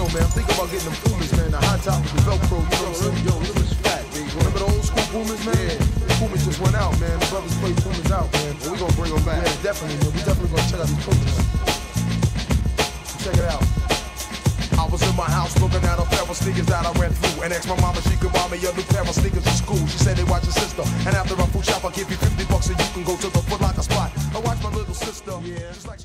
man. I'm thinking about getting them Pumas, man. The high top with the Velcro, you know what I'm saying? Yo, look at fat, big. Remember the old school Pumas, man? Yeah. Pumas just went out, man. The brothers played Pumas out, man. Well, we gonna bring them back. Yeah, definitely, man. We definitely gonna check out these Pumas. Check it out. I was in my house looking at a pair of sneakers that I ran through and asked my mama she could buy me a new pair of sneakers in school. She said they watch your sister, and after a food shop I'll give you $50 and you can go to the Foot Locker spot. I watch my little sister. Yeah, just like